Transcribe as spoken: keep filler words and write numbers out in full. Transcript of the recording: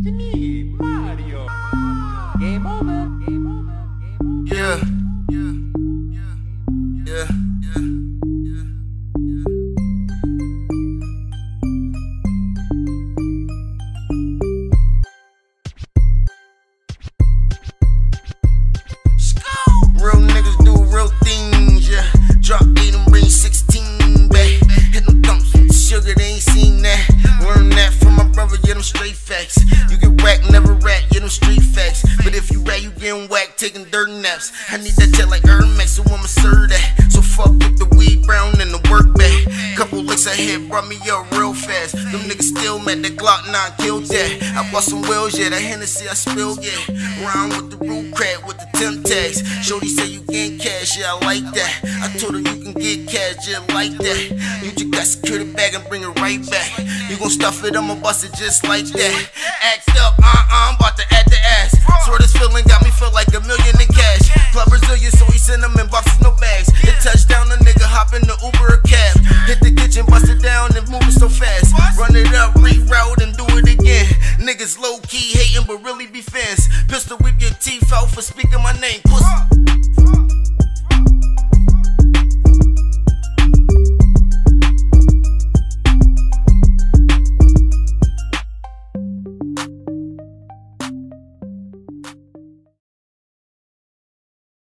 it's me, Mario. Game over. Game over. Game over. Yeah. Yeah. Yeah. Yeah. Yeah. Real niggas do real things, yeah. Drop eight and bring sixteen back. Hit them thumps with sugar, they ain't seen that. Learn that from my brother, yeah, them straight facts. You get whacked, never rat, yeah, them street facts. But if you rat, you getting whacked, taking dirt naps. I need that jet like Hermes, so I'ma serve that. So fuck with the weed brown and the work bag. Couple licks I hit brought me up real fast. Them niggas still mad, that Glock nine killed that. I bought some wheels, yeah, that Hennessy I spilled, yeah. Round with the root crab with the temp tags. Shorty say you getting cash, yeah, I like that. I told her you can get cash, yeah, like that. You just got secure the bag and bring it right back. You gon' stuff it, I'ma bust it just like that. Axed up, uh-uh, I'm about to add the ass. Swear this feeling got me feel like a million in cash. Club Brazilian, so he send them in boxes, no bags. Hit touchdown, a nigga hop in the Uber or cab. Hit the kitchen, bust it down and move it so fast. Run it up, reroute and do it again. Niggas low-key hating but really be fans. Pistol whip your teeth out for speaking my name, pussy.